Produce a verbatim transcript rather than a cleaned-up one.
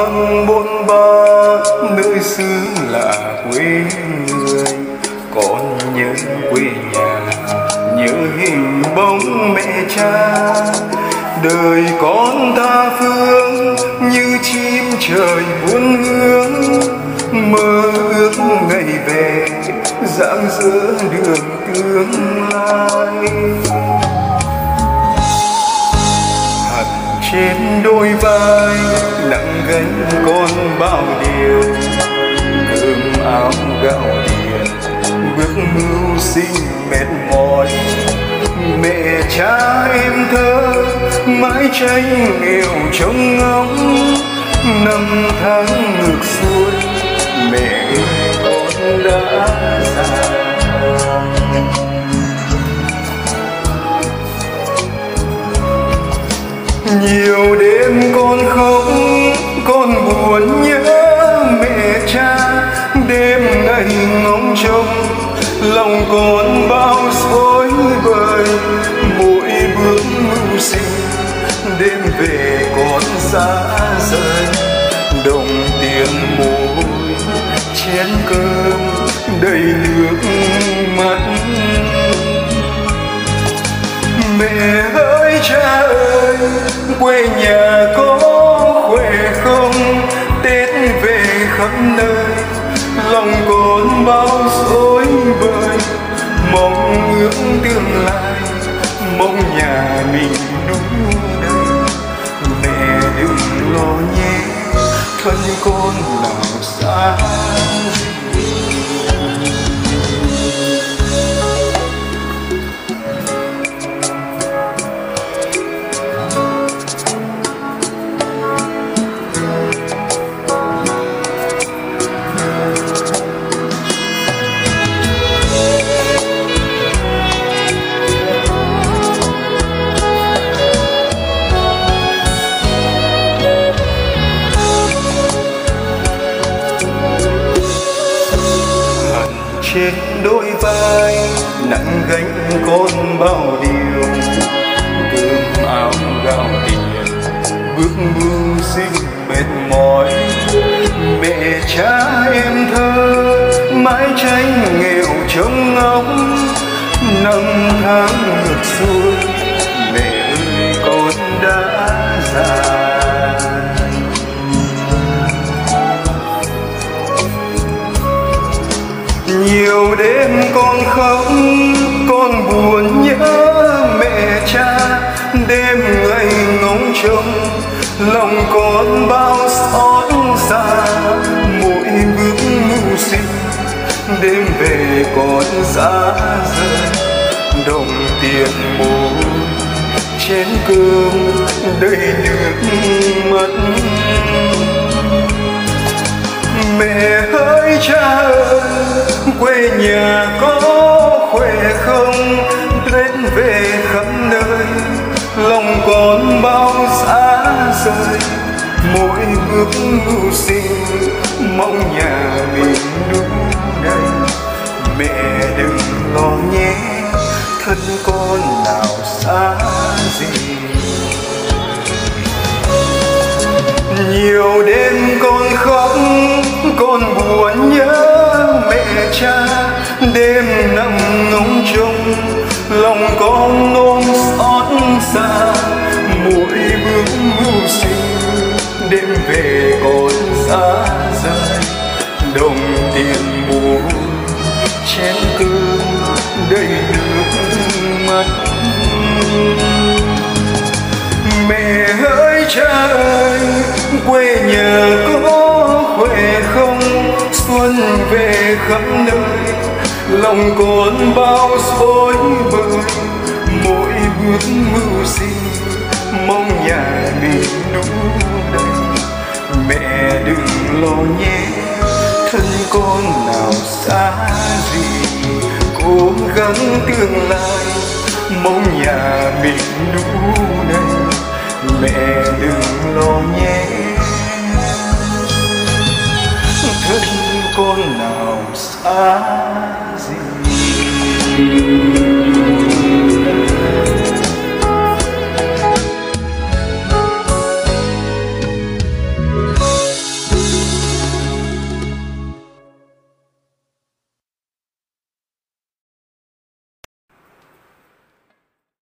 con bôn ba nơi xứ lạ quê người, con nhớ quê nhà, nhớ hình bóng mẹ cha. Đời con tha phương như chim trời buôn hướng, mơ ước ngày về dang dở đường tương lai. Hằn trên đôi vai nặng gánh con bao điều, cơm áo gạo tiền bước mưu sinh mệt mỏi. Mẹ cha em thơ mái tranh nghèo trông ngóng, năm tháng ngược xuôi mẹ ơi con đã già. Nhiều đêm con khóc con buồn nhớ mẹ cha, đêm ngày ngóng trông lòng con bao rối bời. Mỗi bước mưu sinh đêm về con xa rời, đồng tiền mồ hôi chén cơm đầy nước mắt. Mẹ ơi cha ơi quê nhà có khỏe không, Tết về khắp nơi lòng con bao rối bời. Mong ước tương lai, mong nhà mình đúng đời. Mẹ đừng lo nhé, thân con nào xa gì. Trên đôi vai nặng gánh con bao điều, cơm áo gạo tiền bước mưu sinh mệt mỏi. Mẹ cha em thơ mái tranh nghèo trông ngóng, năm tháng ngược xuôi mẹ ơi con đã già. Nhiều đêm con khóc con buồn nhớ mẹ cha, đêm ngày ngóng trông lòng con bao xót xa. Mỗi bước mưu sinh đêm về con xa rời, đồng tiền mồ chén cơm đầy nước mắt. Mẹ ơi cha ơi quê nhà có khỏe không, Tết về khắp nơi lòng con bao xa rời. Mỗi bước mưu sinh mong nhà mình đúng đầy. Mẹ đừng lo nhé, thân con nào xa gì. Nhiều đêm con khóc con buồn nhớ mẹ cha, đêm nằm ngóng trông lòng con ôm xót xa. Mỗi bước mưu sinh đêm về con xa rời, đồng tiền mồ chén cơm đầy nước mắt. Mẹ ơi cha ơi quê nhà có khỏe không, xuân về khắp nơi lòng con bao rối bời. Mỗi bước mưu sinh mong nhà mình đúng đầy. Mẹ đừng lo nhé, thân con nào xa gì. Cố gắng tương lai mong nhà mình đủ đầy. Mẹ đừng lo nhé, thân con nào xa gì.